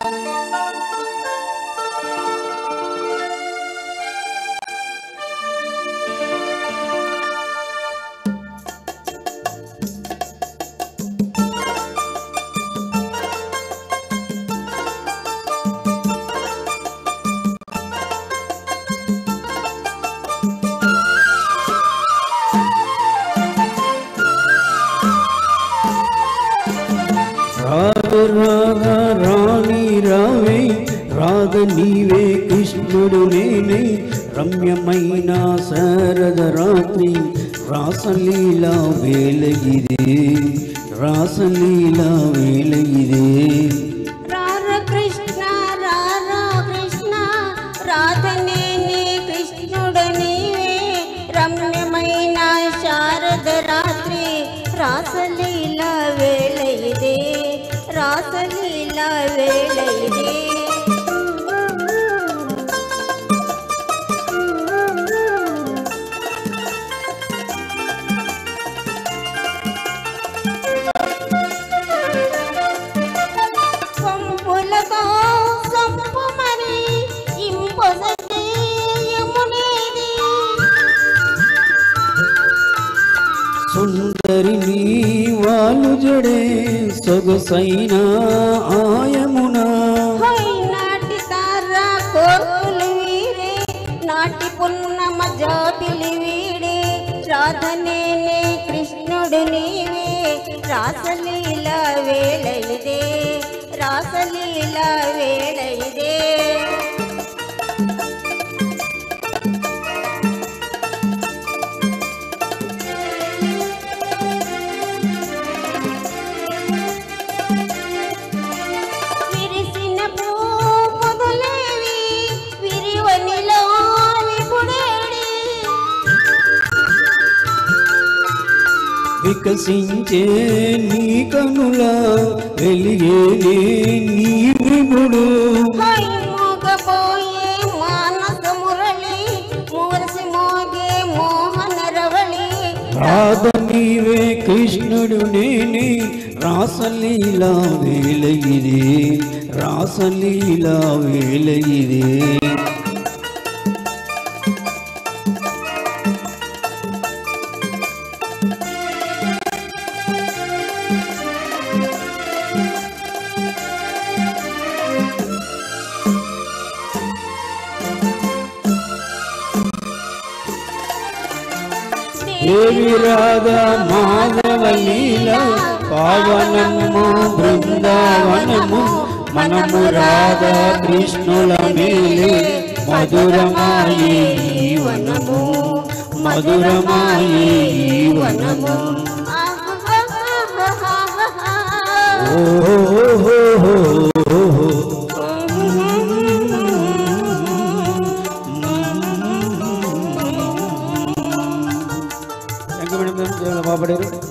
రాధా రాణి రావే రాధ నీవే కృష్ణుడు నేనే రమ్యమైన శరద రాత్రి రాసలీలా వేళయిదే రాసలీలా వేళయిదే రారా కృష్ణ రాధ నేనే కృష్ణుడు నీవే రమ్యమైన శారద రాత్రి రాసలీలా వేళయిదే రాసలీలా వేళయిదే సంపులతో సంపు మరి ఇంపొసతే యమునేది సుందరిని వాలు జడే సొగసైన ఆయమున నాటి తారా కోర్కులు వీరే నాటి పున్నమ జ్యోతిలి వీడే రాధ నేనే కృష్ణుడు నీవే రాసలీలా వేళయిదే రాసలీలా వేళయిదే విరిసిన పూపుదులేవి విరివనిలో విపుడేడి వికసించే నీ కనుల వెలిగే నీ విముడు మోగపోయే మానస మురళి మురసి మోగే మోహన రవళి రాధ నీవే కృష్ణుడు నేనే రాసలీలా వేళయిదే రాసలీలా వేళయిదే దేవి రాధా మాధవ లీల పావనము బృందావనము మనము రాధా కృష్ణుల మేలే మధురమాయే ఈ వనము మధురమాయే ఈ వనము బాబడారు.